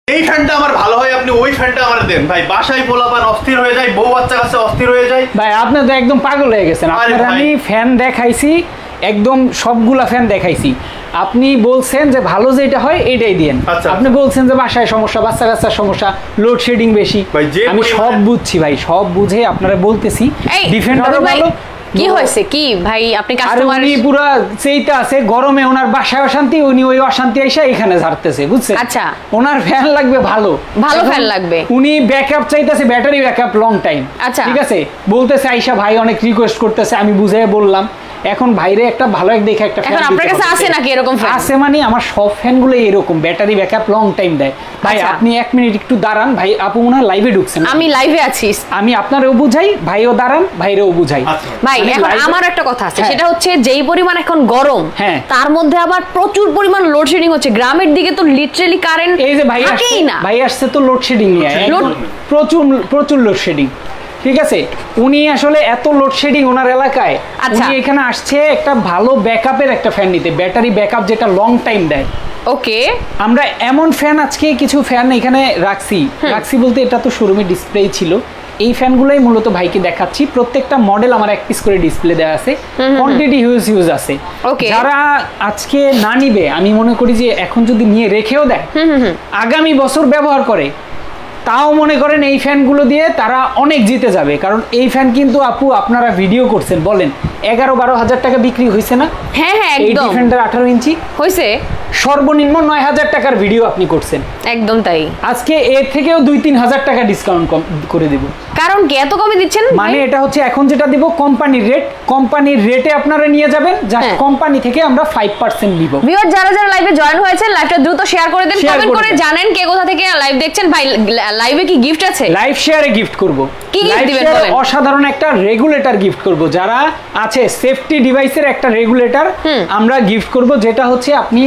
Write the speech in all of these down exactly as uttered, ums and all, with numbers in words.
এই ফ্যানটা আমার ভালো হয়, আপনি ওই ফ্যানটা আমার দেন ভাই। বাসায় পোলাপান অস্থির হয়ে যায়, বউ বাচ্চা কাছে অস্থির হয়ে যায় ভাই। আপনি তো একদম পাগল হয়ে গেছেন। আপনার আমি ফ্যান দেখাইছি, একদম সবগুলা ফ্যান দেখাইছি। আপনি বলছেন যে ভালো যেটা হয় এটাই দিয়েন। আপনি বলছেন যে বাসায় সমস্যা, বাচ্চা কাচ্চার সমস্যা, লোডশেডিং বেশি। আমি সব বুঝছি ভাই, সব বুঝে আপনারা বলতেছি ডিফেন্ডারও ভালো। কি হয়েছে কি ভাই? আপনি কাস্টমার উনি পুরো সেইটা আছে গরমে, ওনার বাসায় অশান্তি, উনি ওই অশান্তি এসে এখানে ঝাড়তেছে, বুঝছেন? আচ্ছা, ওনার ফ্যান লাগবে ভালো ভালো ফ্যান লাগবে। উনি ব্যাকআপ চাইতেছে, ব্যাটারি ব্যাকআপ লং টাইম। আচ্ছা, ঠিক আছে, বলতেছে আইসা ভাই অনেক রিকোয়েস্ট করতেছে, আমি বুঝাই বললাম। এখন ভাইরে একটা ভালো এক দেখে একটা ফ্যান এখন আপনার কাছে আছে নাকি এরকম ফ্যান? আছে মানে আমার সব ফ্যানগুলো এরকম ব্যাটারি ব্যাকআপ লং টাইম দেয় ভাই। আপনি এক মিনিট একটু দাঁড়ান ভাই। আপু মনে হয় লাইভে ঢুকছেন। আমি লাইভে আছি, আমি আপনারও বুঝাই, ভাইও দাঁড়ান, ভাইরেও বুঝাই। ভাই এখন আমার একটা কথা আছে, সেটা হচ্ছে যেই পরিমাণ এখন গরম, তার মধ্যে আবার প্রচুর পরিমাণ লোডশেডিং হচ্ছে। গ্রামের দিকে তো লিটারালি কারেন্ট এই যে ভাই থাকেই না। ভাই আসছে তো লোডশেডিং নিয়ে, প্রচুর প্রচুর লোডশেডিং। ঠিক আছে, উনি আসলে এত লোডশেডিং ওনার এলাকায়, উনি এখানে আসছে একটা ভালো ব্যাকআপের একটা ফ্যান নিতে, ব্যাটারি ব্যাকআপ যেটা লং টাইম দেয়। ওকে, আমরা এমন ফ্যান আজকে কিছু ফ্যান এখানে রাখছি, রাখছি বলতে এটা তো শোরুমে ডিসপ্লে ছিল। এই ফ্যানগুলোই মূলত ভাইকে দেখাচ্ছি। প্রত্যেকটা মডেল আমার এক পিস করে ডিসপ্লে দেওয়া আছে, কোয়ান্টিটি হিউজ হিউজ আছে। যারা আজকে না নিবে, আমি মনে করি যে এখন যদি নিয়ে রেখেও দেয়, আগামী বছর ব্যবহার করে, তাও মনে করেন এই ফ্যানগুলো দিয়ে তারা অনেক জিতে যাবে। কারণ এই ফ্যান কিন্তু আপু আপনারা ভিডিও করছেন, বলেন এগারো বারো হাজার টাকা বিক্রি হয়েছে না? হ্যাঁ হ্যাঁ, এই ডিফেন্ডার আঠারো ইঞ্চি হয়েছে সর্বনিম্ন নয় হাজার টাকার ভিডিও আপনি করছেন। একদম তাই। আজকে এর থেকেও দুই তিন হাজার টাকা ডিসকাউন্ট করে দিব। কারণ কি এত কমে দিচ্ছেন? মানে এটা হচ্ছে এখন যেটা দিব কোম্পানির রেট, কোম্পানির রেটে আপনারা নিয়ে যাবেন, জাস্ট কোম্পানি থেকে আমরা পাঁচ পার্সেন্ট নিব। ভিউয়ার যারা যারা লাইভে জয়েন হয়েছেন, লাইভটা দ্রুত শেয়ার করে দেন, কমেন্ট করে জানেন কে কোথা থেকে লাইভ দেখছেন। ভাই লাইভে কি গিফট আছে? লাইভ শেয়ারে গিফট করব। কি গিফট দিবেন বলেন? অসাধারণ একটা রেগুলেটর গিফট করব। যারা আছে সেফটি ডিভাইসের একটা রেগুলেটর আমরা গিফট করব, যেটা হচ্ছে আপনি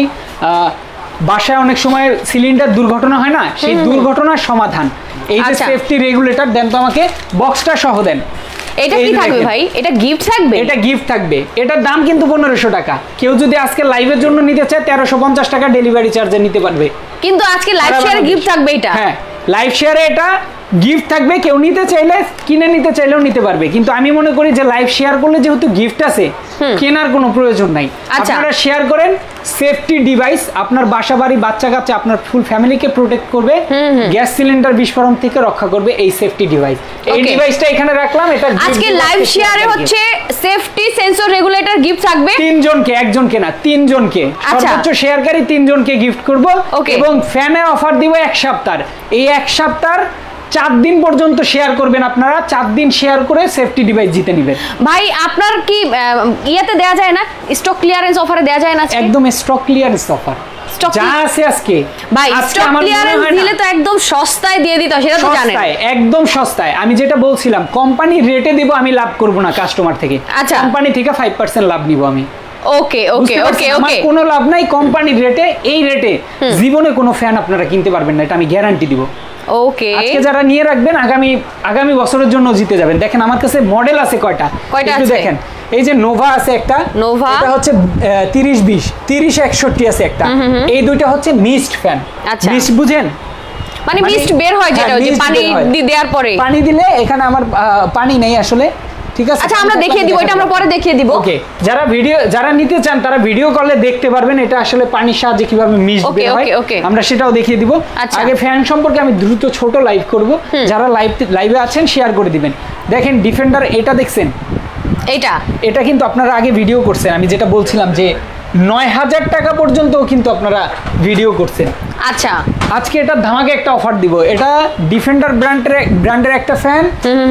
বাসায় অনেক সময় সিলিন্ডার দুর্ঘটনা হয় না, সেই দুর্ঘটনার সমাধান। এই যে সেফটি রেগুলেটর দেন তো আমাকে, বক্সটা সহ দেন। এটা কি থাকবে ভাই? এটা গিফট থাকবে? এটা গিফট থাকবে। এটার দাম কিন্তু পনেরোশো টাকা। কেউ যদি আজকে লাইভের জন্য নিতে চায় তেরোশো পঞ্চাশ টাকা ডেলিভারি চার্জে নিতে পারবে। কিন্তু আজকে লাইভ শেয়ারে গিফট থাকবে এটা? হ্যাঁ, লাইভ শেয়ারে এটা গিফট থাকবে। কেউ নিতে চাইলে, কিনে নিতে চাইলেও নিতে পারবে। কিন্তু আমি মনে করি যে লাইভ শেয়ার করলে যেহেতু গিফট আছে, কেনার কোনো প্রয়োজন নাই। আপনারা শেয়ার করেন, সেফটি ডিভাইস আপনার বাসা বাড়ি, বাচ্চা কাচ্চা, আপনার ফুল ফ্যামিলিকে প্রোটেক্ট করবে, গ্যাস সিলিন্ডার বিস্ফোরণ থেকে রক্ষা করবে এই সেফটি ডিভাইস। এই ডিভাইসটা এখানে রাখলাম। এটা আজকে লাইভ শেয়ারে হচ্ছে সেফটি সেন্সর রেগুলেটর গিফট থাকবে তিনজনকে, একজনকে না তিনজনকে, সর্বোচ্চ শেয়ারকারী তিনজনকে গিফট করব। এবং ফ্যানের অফার দিব এক সপ্তাহ। এই এক সপ্তাহ চার দিন পর্যন্ত শেয়ার করবেন আপনারা, চার দিন শেয়ার করে সেফটি ডিভাইস জিতে নেবেন। ভাই আপনার কি ইয়াতে দেয়া যায় না, স্টক ক্লিয়ারেন্স অফারে দেয়া যায় না? একদম স্টক ক্লিয়ারেন্স অফার যা আছে আজকে। ভাই স্টক ক্লিয়ারেন্স দিলে তো একদম সস্তায় দিয়ে দিত, সেটা তো জানেন। একদম সস্তায়। আমি যেটা বলছিলাম কোম্পানি রেটে দিব, আমি লাভ করব না কাস্টমার থেকে। আচ্ছা, কোম্পানি থেকে পাঁচ পার্সেন্ট লাভ নিব আমি। ওকে ওকে ওকে ওকে, কোনো লাভ নাই কোম্পানির রেটে। এই রেটে জীবনে কোনো ফ্যান আপনারা কিনতে পারবেন না, এটা আমি গ্যারান্টি দিব। ওকে, আজকে যারা নিয়ে রাখবেন আগামী আগামী বছরের জন্য জিতে যাবেন। দেখেন আমার কাছে মডেল আছে কয়টা, কয়টা একটু দেখেন। এই যে নোভা আছে একটা, নোভা এটা হচ্ছে তিরিশ বিশ, তিরিশ একষট্টি আছে একটা। এই দুইটা হচ্ছে মিস্ট ফ্যান। মিস্ট বুঝেন? মানে মিস্ট বের হয় যেটা, যে পানি দেওয়ার পরে, পানি দিলে এখানে আমার পানি নেই আসলে। ঠিক আছে, আচ্ছা আমরা দেখিয়ে দিব, এটা আমরা পরে দেখিয়ে দিব। ওকে, যারা ভিডিও যারা নিতে চান তারা ভিডিও কলে দেখতে পারবেন এটা আসলে পানির সাহায্যে কিভাবে মিস্ট বের হয়, আমরা সেটাও দেখিয়ে দিব। আগে ফ্যান সম্পর্কে আমি দ্রুত ছোট লাইভ করব, যারা লাইভ লাইভে আছেন শেয়ার করে দিবেন। দেখেন ডিফেন্ডার, এটা দেখছেন? এটা এটা কিন্তু আপনারা আগে ভিডিও করছেন। আমি যেটা বলছিলাম যে নয় হাজার টাকা পর্যন্ত কিন্তু আপনারা ভিডিও করছেন। আচ্ছা, আজকে এটা ধামাকে একটা অফার দিব। এটা ডিফেন্ডার ব্র্যান্ডের ব্র্যান্ডের একটা ফ্যান,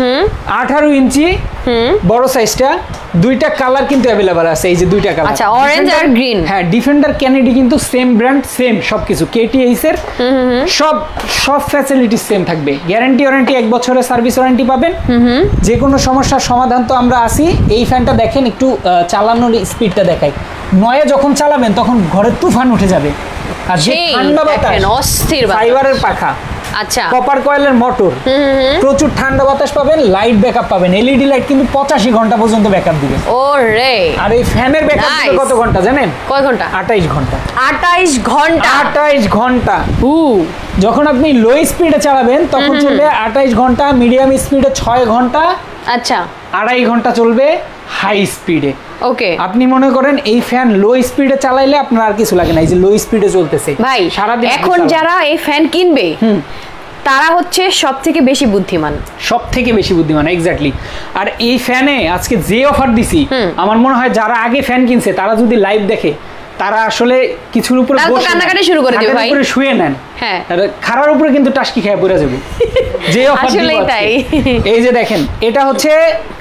আঠারো ইঞ্চি বড় সাইজটা। দুইটা কালার কিন্তু অ্যাভেলেবল আছে, এই যে দুইটা কালার। আচ্ছা, অরেঞ্জ আর গ্রিন। হ্যাঁ, ডিফেন্ডার ক্যানেডি কিন্তু সেম ব্র্যান্ড, সেম সবকিছু। কেটিএইচ এর সব সব ফ্যাসিলিটি সেম থাকবে। গ্যারান্টি ওয়ারেন্টি এক বছরের সার্ভিস ওয়ারেন্টি পাবেন। যে কোনো সমস্যার সমাধান তো আমরা আসি। এই ফ্যানটা দেখেন, একটু চালানোর স্পিডটা দেখাই। নয়ে যখন চালাবেন তখন ঘরে তুফান উঠে যাবে। আর যে ঠান্ডা বাতাস, অস্থির ফাইবারের পাখা, আচ্ছা কপার কয়েলের মোটর, প্রচুর ঠান্ডা বাতাস পাবেন, লাইট ব্যাকআপ পাবেন, এলইডি লাইট কিন্তু পঁচাশি ঘন্টা পর্যন্ত ব্যাকআপ দিবে। ওরে আর এই ফ্যানের ব্যাকআপ দিবে কত ঘন্টা জানেন? কয় ঘন্টা? আটাইশ ঘন্টা। আটাইশ ঘন্টা? আটাইশ ঘন্টা। উ যখন আপনি লো স্পিডে চালাবেন তখন চলবে আটাইশ ঘন্টা, মিডিয়াম স্পিডে ছয় ঘন্টা, আচ্ছা আড়াই ঘন্টা চলবে হাই স্পিডে। ওকে, আপনি মনে করেন এই ফ্যান লো স্পিডে চালাইলে আপনার আর কিছু লাগে না, এই যে লো স্পিডে চলতেছে ভাই। সারাদিন এখন যারা এই ফ্যান কিনবে তারা হচ্ছে সব থেকে বেশি বুদ্ধিমান, সব থেকে বেশি বুদ্ধিমান, এক্স্যাক্টলি। আর এই ফ্যানে আজকে যে অফার দিছি, আমার মনে হয় যারা আগে ফ্যান কিনছে তারা যদি লাইভ দেখে তারা আসলে কিছুর উপরে বসে কান্নাকাটি শুরু করে দিবে ভাই, উপরে শুয়ে নেন, হ্যাঁ খাড়ার উপরে কিন্তু টাসকি খেয়ে পড়ে যাবে যে অফার আসলে তাই। এই যে দেখেন এটা হচ্ছে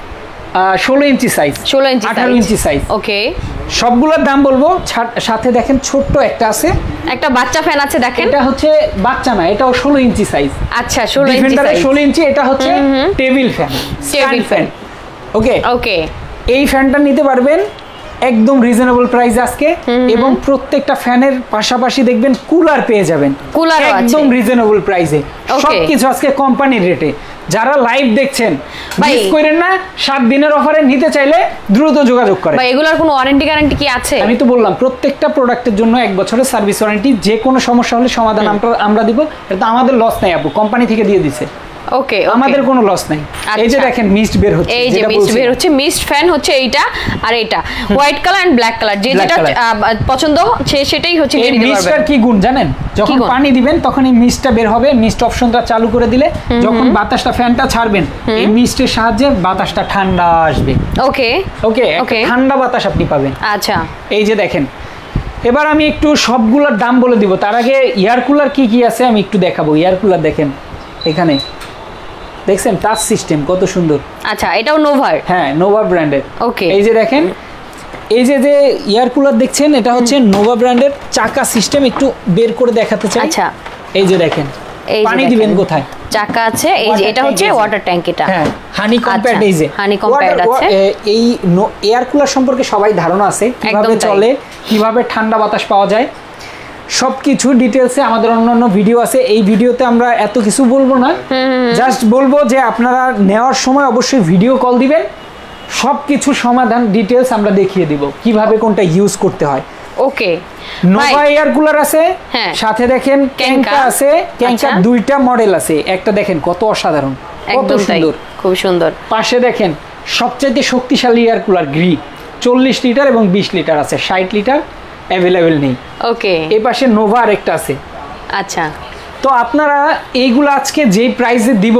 ষোলো ইঞ্চি সাইজ, ষোলো ইঞ্চি আঠারো ইঞ্চি সাইজ। ওকে, সবগুলোর দাম বলবো, সাথে দেখেন ছোট্ট একটা আছে, একটা বাচ্চা ফ্যান আছে দেখেন, এটা হচ্ছে বাচ্চা না, এটাও ষোলো ইঞ্চি সাইজ। আচ্ছা ষোলো ইঞ্চি সাইজ, ষোলো ইঞ্চি, এটা হচ্ছে table fan, table fan. Okay okay, এই ফ্যানটা নিতে পারবেন একদম রিজনেবল প্রাইস আজকে, এবং প্রত্যেকটা ফ্যানের পাশাপাশি দেখবেন কুলার পেয়ে যাবেন কুলার একদম রিজনেবল প্রাইসে, সবকিছু আজকে কোম্পানির রেটে। যারা লাইভ দেখছেন মিস করেন না, সাত দিনের অফারে নিতে চাইলে দ্রুত যোগাযোগ করেন। ভাই এগুলোর কোনো ওয়ারেন্টি গ্যারান্টি কি আছে? আমি তো বললাম প্রত্যেকটা প্রোডাক্টের জন্য এক বছরের সার্ভিস ওয়ারেন্টি, যে কোনো সমস্যা হলে সমাধান আমরা আমরা দিব, এটা আমাদের লস নাই আপু, কোম্পানি থেকে দিয়ে দিছে। ওকে, আমাদের কোনো লস নাই। এই যে দেখেন মিস্ট বের হচ্ছে, এই যে মিস্ট বের হচ্ছে, মিস্ট ফ্যান হচ্ছে এইটা, আর এটা white colour and black colour, যে যেটা পছন্দ সে সেটাই হচ্ছে নিয়ে নিতে পারবেন। এই মিস্টটার কি গুণ জানেন? যখন পানি দিবেন তখন এই মিস্টটা বের হবে, মিস্ট অপশনটা চালু করে দিলে যখন বাতাসটা ফ্যানটা ছাড়বেন এই মিস্টের সাহায্যে বাতাসটা ঠান্ডা আসবে। ওকে ওকে, একটা ঠান্ডা বাতাস আপনি পাবেন। আচ্ছা, এই যে দেখেন এবার আমি একটু সবগুলোর দাম বলে দিব, তার আগে এয়ার কুলার কি কি আছে আমি একটু দেখাবো। এয়ার কুলার দেখেন এখানে, দেখছেন টাচ সিস্টেম কত সুন্দর। আচ্ছা, এটাও নোভার? হ্যাঁ, নোভা ব্র্যান্ডের। ওকে, এই যে দেখেন এই যে যে এয়ার কুলার দেখছেন এটা হচ্ছে নোভা ব্র্যান্ডের, চাকা সিস্টেম একটু বের করে দেখাতে চাই। আচ্ছা, এই যে দেখেন পানি দিবেন কোথায়, চাকা আছে, এই যে এটা হচ্ছে ওয়াটার ট্যাঙ্ক, এটা হ্যাঁ হানি কম্প্যাক্ট। এই যে হানি কম্প্যাক্ট আছে। এই এয়ার কুলার সম্পর্কে সবাই ধারণা আছে, কিভাবে চলে, কিভাবে ঠান্ডা বাতাস পাওয়া যায়, সবকিছু ডিটেলসে আমাদের অন্যান্য ভিডিও আছে। এই ভিডিওতে আমরা এত কিছু বলবো না, জাস্ট বলবো যে আপনারা নেওয়ার সময় অবশ্যই ভিডিও কল দিবেন, সবকিছু সমাধান ডিটেলস আমরা দেখিয়ে দিব কিভাবে কোনটা ইউজ করতে হয়। ওকে, নোভা এয়ার কুলার আছে, সাথে দেখেন ক্যাঙ্কা আছে, ক্যাঙ্কার দুইটা মডেল আছে, একটা দেখেন কত অসাধারণ, কত সুন্দর, খুব সুন্দর। পাশে দেখেন সবচেয়ে শক্তিশালী এয়ার কুলার গ্রি, চল্লিশ লিটার এবং বিশ লিটার আছে, ষাট লিটার অ্যাভেলেবেল নেই। ওকে, এই পাশে নোভা আরেকটা আছে। আচ্ছা, তো আপনারা এইগুলো আজকে যে প্রাইসে দিব,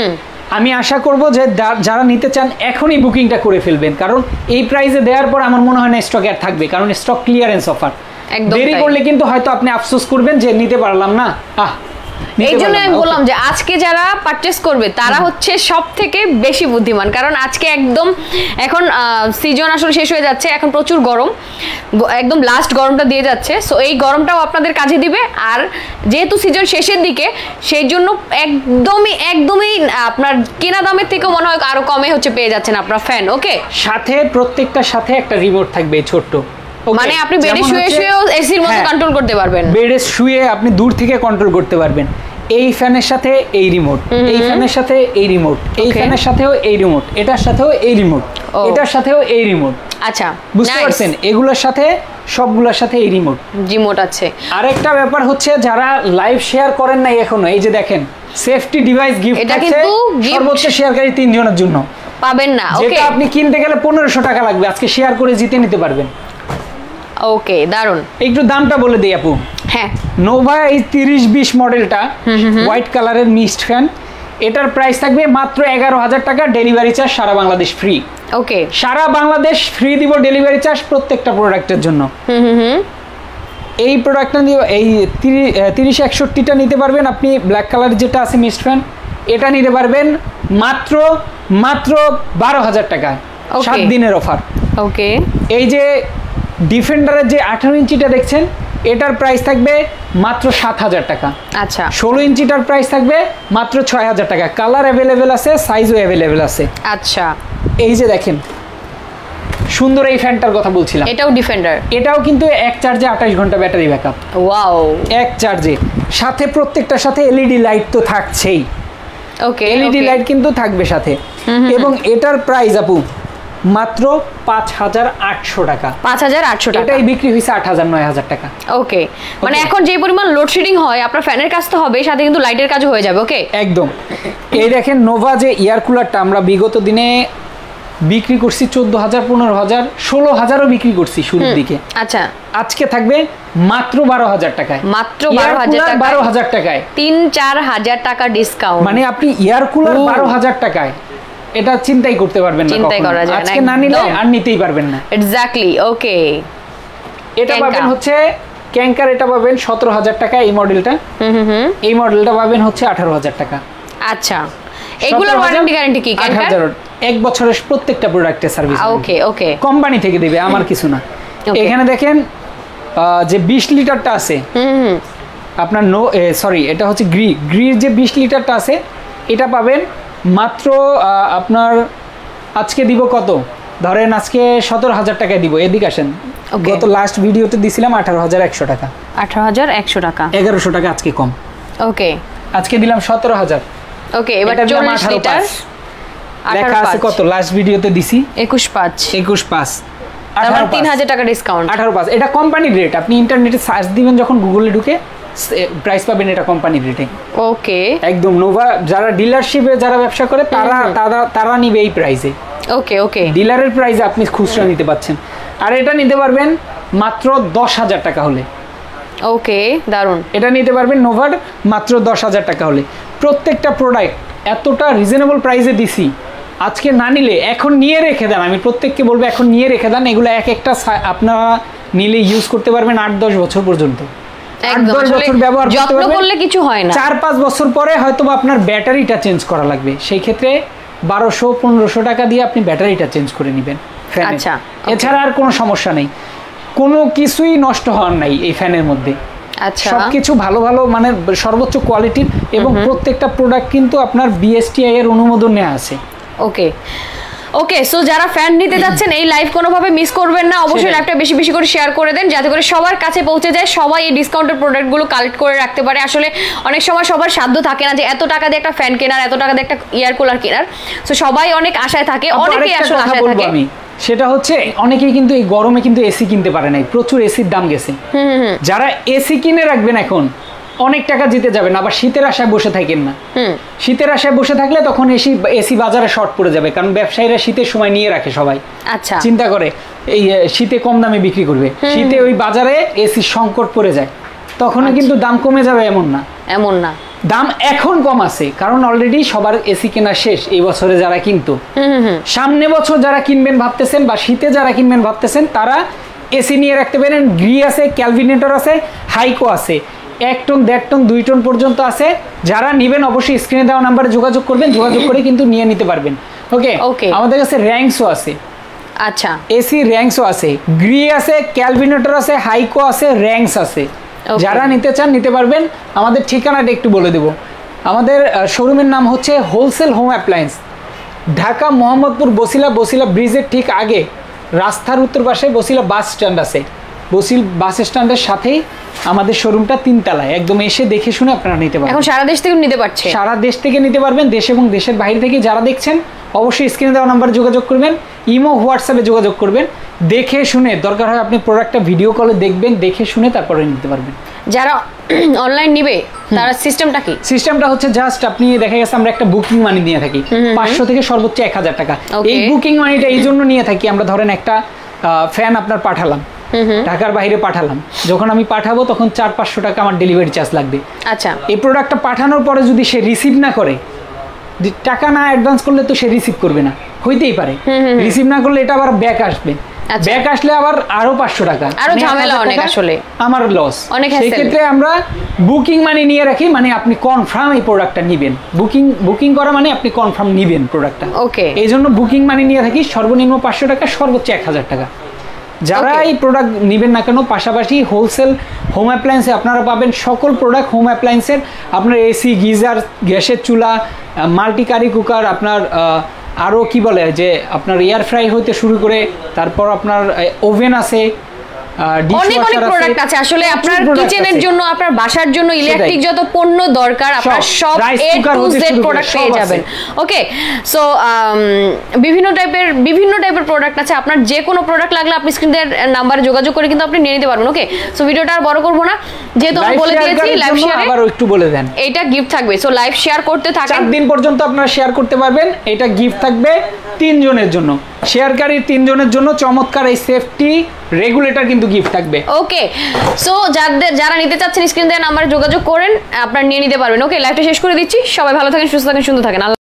আমি আশা করব যে যারা নিতে চান এখনই বুকিংটা করে ফেলবেন, কারণ এই প্রাইসে দেওয়ার পর আমার মনে হয় না স্টক আর থাকবে, কারণ স্টক ক্লিয়ারেন্স অফার। দেরি করলে কিন্তু হয়তো আপনি আফসোস করবেন যে নিতে পারলাম না। আহ এই জন্য আমি বললাম যে আজকে যারা পারচেস করবে তারা হচ্ছে সব থেকে বেশি বুদ্ধিমান, কারণ আজকে একদম এখন সিজন আসলে শেষ হয়ে যাচ্ছে, এখন প্রচুর গরম, একদম লাস্ট গরমটা দিয়ে যাচ্ছে, সো এই গরমটাও আপনাদের কাজে দিবে। আর যেহেতু সিজন শেষের দিকে, সেই জন্য একদমই একদমই আপনার কেনা দামের থেকেও মনে হয় আরো কমে হচ্ছে পেয়ে যাচ্ছেন আপনার ফ্যান। ওকে, সাথে প্রত্যেকটার সাথে একটা রিমোট থাকবে ছোট্ট, মানে আপনি বেডে শুয়ে শুয়েও এসির মতো কন্ট্রোল করতে পারবেন, বেডে শুয়ে আপনি দূর থেকে কন্ট্রোল করতে পারবেন। এই ফ্যানের সাথে এই রিমোট, এই ফ্যানের সাথে এই রিমোট, এই ফ্যানের সাথেও এই রিমোট, এটার সাথেও এই রিমোট, এটার সাথেও এই রিমোট। আচ্ছা, বুঝতে পারছেন? এগুলোর সাথে সবগুলোর সাথে এই রিমোট রিমোট আছে। আরেকটা ব্যাপার হচ্ছে যারা লাইভ শেয়ার করেন নাই এখনো, এই যে দেখেন সেফটি ডিভাইস গিফট আছে, সর্বোচ্চ শেয়ারকারী তিনজনের জন্য পাবেন না। ওকে, যেটা আপনি কিনতে গেলে পনেরোশো টাকা লাগবে, আজকে শেয়ার করে জিতে নিতে পারবেন। ওকে, দারুন। একটু দামটা বলে দিই আপু। হ্যাঁ, নোভা এই তিরিশ বিশ মডেলটা হোয়াইট কালারের মিস্ট ফ্যান, এটার প্রাইস থাকবে মাত্র এগারো হাজার টাকা, ডেলিভারি চার্জ সারা বাংলাদেশ ফ্রি। ওকে, সারা বাংলাদেশ ফ্রি দিব ডেলিভারি চার্জ প্রত্যেকটা প্রোডাক্টের জন্য। এই প্রোডাক্টটা নিয়ে এই তিরিশ একষট্টিটা নিতে পারবেন আপনি, ব্ল্যাক কালার যেটা আছে মিস্ট ফ্যান, এটা নিতে পারবেন মাত্র মাত্র বারো হাজার টাকায়, সাত দিনের অফার। ওকে, এই যে ডিফেন্ডারের যে আঠারো ইঞ্চিটা দেখছেন, এটার প্রাইস থাকবে মাত্র সাত হাজার টাকা। আচ্ছা, ষোলো ইঞ্চিটার প্রাইস থাকবে মাত্র ছয় হাজার টাকা, কালার অ্যাভেলেবেল আছে, সাইজও অ্যাভেলেবেল আছে। আচ্ছা, এই যে দেখেন সুন্দর এই ফ্যানটার কথা বলছিলাম, এটাও ডিফেন্ডার, এটাও কিন্তু এক চার্জে আঠাশ ঘন্টা ব্যাটারি ব্যাকআপ। ওয়াও, এক চার্জে, সাথে প্রত্যেকটার সাথে এলইডি লাইট তো থাকছেই। ওকে, এলইডি লাইট কিন্তু থাকবে সাথে। এবং এটার প্রাইস আপু মাত্র পাঁচ হাজার আটশো টাকা। পাঁচ হাজার আটশো টাকা, এটাই বিক্রি হয়েছে আট হাজার নয় হাজার টাকা। ওকে, মানে এখন যে পরিমাণ লোডশেডিং হয় আপনার ফ্যানের কাজ তো হবে, সাথে কিন্তু লাইটের কাজও হয়ে যাবে। ওকে, একদম। এই দেখেন নোভা যে এয়ার কুলারটা আমরা বিগত দিনে বিক্রি করছি চোদ্দ হাজার, পনেরো হাজার, ষোলো হাজারও বিক্রি করছি শুরুর দিকে। আচ্ছা, আজকে থাকবে মাত্র বারো হাজার টাকায়। মাত্র বারো হাজার টাকা, বারো হাজার টাকায় তিন চার হাজার টাকা ডিসকাউন্ট। মানে আপনি এয়ার কুলার বারো হাজার টাকায়, এটা চিন্তাই করতে পারবেন না, চিন্তাই করা যায় না, আজকে না নিলে আর নিতেই পারবেন না। এক্স্যাক্টলি। ওকে, এটা পাবেন হচ্ছে ক্যাঙ্কার, এটা পাবেন সতেরো হাজার টাকা এই মডেলটা। হুম হুম, এই মডেলটা পাবেন হচ্ছে আঠারো হাজার টাকা। আচ্ছা, এগুলোর ওয়ারেন্টি গ্যারান্টি কি? ক্যাঙ্কার এক বছরের প্রত্যেকটা প্রোডাক্টের সার্ভিস। ওকে ওকে, কোম্পানি থেকে দিবে, আমার কিছু না। এখানে দেখেন যে বিশ লিটারটা আছে, আপনার নো সরি এটা হচ্ছে গ্রি গ্রির যে বিশ লিটারটা আছে এটা পাবেন মাত্র আপনার আজকে দিব কত, ধরেন আজকে সতেরো হাজার টাকায় দিব। এদিকে আসেন, গত লাস্ট ভিডিওতে দিছিলাম আঠারো হাজার একশো টাকা। আঠারো হাজার একশো টাকা, এগারোশো টাকা আজকে কম। ওকে, আজকে দিলাম সতেরো হাজার। ওকে, এবার চল্লিশ লিটার লেখা আছে কত, লাস্ট ভিডিওতে দিছি একুশ পাঁচ, একুশ পাঁচ, তিন হাজার টাকা ডিসকাউন্ট, আঠারো পাঁচ। এটা কোম্পানির রেট, আপনি ইন্টারনেটে সার্চ দিবেন যখন গুগলে ঢুকে প্রাইস পাবেন এটা কোম্পানির রেটে। ওকে, একদম নোভা যারা ডিলারশিপে যারা ব্যবসা করে তারা তারা তারা নিবে এই প্রাইসে। ওকে ওকে, ডিলারের প্রাইসে আপনি খুচরা নিতে পাচ্ছেন। আর এটা নিতে পারবেন মাত্র দশ হাজার টাকা হলে। ওকে, দারুন। এটা নিতে পারবেন নোভার মাত্র দশ হাজার টাকা হলে। প্রত্যেকটা প্রোডাক্ট এতটা রিজনেবল প্রাইসে দিছি, আজকে না নিলে এখন নিয়ে রেখে দেন। আমি প্রত্যেককে বলবো এখন নিয়ে রেখে দেন, এগুলো এক একটা আপনারা নিলে ইউজ করতে পারবেন আট দশ বছর পর্যন্ত। আট দশ বছর ব্যবহার করলে কিছু হয় না, চার পাঁচ বছর পরে হয়তো আপনার ব্যাটারিটা চেঞ্জ করা লাগবে, সেই ক্ষেত্রে বারোশো পনেরোশো টাকা দিয়ে আপনি ব্যাটারিটা চেঞ্জ করে নেবেন। আচ্ছা, এছাড়া আর কোনো সমস্যা নেই, কোনো কিছুই নষ্ট হওয়ার নাই এই ফ্যানের মধ্যে। আচ্ছা, সবকিছু ভালো ভালো মানে সর্বোচ্চ কোয়ালিটির, এবং প্রত্যেকটা প্রোডাক্ট কিন্তু আপনার বিএসটিআই এর অনুমোদন নেওয়া আছে। ওকে ওকে, সো যারা ফ্যান নিতে যাচ্ছেন এই লাইভ কোনোভাবে মিস করবেন না, অবশ্যই লাইভটা বেশি বেশি করে শেয়ার করে দেন যাতে করে সবার কাছে পৌঁছে যায়, সবাই এই ডিসকাউন্টের প্রোডাক্টগুলো কালেক্ট করে রাখতে পারে। আসলে অনেক সময় সবার সাধ্য থাকে না যে এত টাকা দিয়ে একটা ফ্যান কেনার, এত টাকা দিয়ে একটা এয়ার কুলার কেনার। সো সবাই অনেক আশায় থাকে, অনেকেই আসলে আশায় থাকে। সেটা হচ্ছে অনেকেই কিন্তু এই গরমে কিন্তু এসি কিনতে পারে নাই, প্রচুর এসির দাম গেছে। যারা এসি কিনে রাখবেন এখন অনেক টাকা জিতে যাবেন, আবার শীতের আশায় বসে থাকেন না। শীতের আশায় বসে থাকলে তখন এসি এসি বাজারে শর্ট পড়ে যাবে, কারণ ব্যবসায়ীরা শীতের সময় নিয়ে রাখে সবাই। আচ্ছা, চিন্তা করে এই শীতে কম দামে বিক্রি করবে, শীতে ওই বাজারে এসির সংকট পড়ে যায়, তখনও কিন্তু দাম কমে যাবে এমন না, এমন না। দাম এখন কম আছে কারণ অলরেডি সবার এসি কেনা শেষ এই বছরে। যারা কিন্তু সামনে বছর যারা কিনবেন ভাবতেছেন বা শীতে যারা কিনবেন ভাবতেছেন তারা এসি নিয়ে রাখতে পারেন। গ্রি আছে, ক্যালভিনেটর আছে, হাইকো আছে, এক টন দেড় টন দুই টন পর্যন্ত আছে। যারা নেবেন অবশ্যই স্ক্রিনে দেওয়া নাম্বারে যোগাযোগ করবেন, যোগাযোগ করে কিন্তু নিয়ে নিতে পারবেন। ওকে ওকে, আমাদের কাছে র্যাঙ্কসও আছে। আচ্ছা, এসি র্যাঙ্কসও আছে, গ্রি আছে, ক্যালভিনেটর আছে, হাইকো আছে, র্যাঙ্কস আছে। যারা নিতে চান নিতে পারবেন। আমাদের ঠিকানাটা একটু বলে দেব। আমাদের শোরুমের নাম হচ্ছে wholesale home appliance, Dhaka Mohammadpur Basila, Basila ব্রিজের ঠিক আগে রাস্তার উত্তর পাশে বসিলা বাস স্ট্যান্ড আছে। বসিল বাস স্ট্যান্ডের সাথেই আমাদের শোরুমটা তিনতলায়, একদম এসে দেখে শুনে আপনারা নিতে পারবেন। এখন সারা দেশ থেকে নিতে পারছেন, সারা দেশ থেকে নিতে পারবেন। দেশ এবং দেশের বাইরে থেকে যারা দেখছেন অবশ্যই স্ক্রিনে দেওয়া নাম্বারে যোগাযোগ করবেন, ইমো হোয়াটসঅ্যাপে যোগাযোগ করবেন। দেখে শুনে দরকার হয় আপনি প্রোডাক্টটা ভিডিও কলে দেখবেন, দেখে শুনে তারপরে নিতে পারবেন। যারা অনলাইন নিবে তারা সিস্টেমটা কি? সিস্টেমটা হচ্ছে জাস্ট আপনি দেখা গেছে আমরা একটা বুকিং মানি নিয়ে থাকি পাঁচশো থেকে সর্বোচ্চ এক হাজার টাকা। এই বুকিং মানিটা এই জন্য নিয়ে থাকি, আমরা ধরেন একটা ফ্যান আপনার পাঠালাম, ঢাকার বাইরে পাঠালাম, যখন আমি পাঠাবো তখন চার পাঁচশো টাকা আমার ডেলিভারি চার্জ লাগবে। আচ্ছা, এই প্রোডাক্টটা পাঠানোর পরে যদি সে রিসিভ না করে, টাকা না অ্যাডভান্স করলে তো সে রিসিভ করবে না, হইতেই পারে। রিসিভ না করলে এটা আবার ব্যাক আসবে, ব্যাক আসলে আবার আরো পাঁচশো টাকা, আরো ঝামেলা অনেক, আসলে আমার লস। সেই ক্ষেত্রে আমরা বুকিং মানি নিয়ে রাখি, মানে আপনি কনফার্ম এই প্রোডাক্টটা নিবেন। বুকিং বুকিং করা মানে আপনি কনফার্ম নিবেন প্রোডাক্টটা। ওকে, এই জন্য বুকিং মানি নিয়ে থাকি, সর্বনিম্ন পাঁচশো টাকা, সর্বোচ্চ এক হাজার টাকা। যারা এই প্রোডাক্ট নেবেন না কেন, পাশাপাশি হোলসেল হোম অ্যাপ্লায়েন্সে আপনারা পাবেন সকল প্রোডাক্ট হোম অ্যাপ্লায়েন্সের। আপনার এসি, গিজার, গ্যাসের চুলা, মাল্টি কারি কুকার, আপনার আরো কি বলে যে আপনার এয়ার ফ্রাই হইতে শুরু করে তারপর আপনার ওভেন আছে, অনেক অনেক প্রোডাক্ট আছে আসলে আপনার কিচেনের জন্য, আপনার বাসার জন্য ইলেকট্রিক যত পণ্য দরকার আপনার সব এ টু জেড প্রোডাক্ট পেয়ে যাবেন। ওকে, সো বিভিন্ন টাইপের বিভিন্ন টাইপের প্রোডাক্ট আছে, আপনার যে কোনো প্রোডাক্ট লাগলে আপনি স্ক্রিনের নাম্বারে যোগাযোগ করে কিন্তু আপনি নিয়ে নিতে পারবেন। ওকে, সো ভিডিওটা আর বড় করব না, যেহেতু আমি বলে দিয়েছি লাইভ শেয়ারে আবার একটু বলে দেন, এটা গিফট থাকবে। সো লাইভ শেয়ার করতে থাকেন, চার দিন পর্যন্ত আপনারা শেয়ার করতে পারবেন। এটা গিফট থাকবে তিন জনের জন্য, শেয়ারকারীর তিন জনের জন্য চমৎকার এই সেফটি রেগুলেটর কিন্তু গিফট থাকবে। ওকে, সো যাদের যারা নিতে চাচ্ছেন স্ক্রিন দেওয়া নাম্বারে যোগাযোগ করেন, আপনারা নিয়ে নিতে পারবেন। ওকে, লাইভটা শেষ করে দিচ্ছি, সবাই ভালো থাকেন, সুস্থ থাকেন, সুন্দর থাকেন।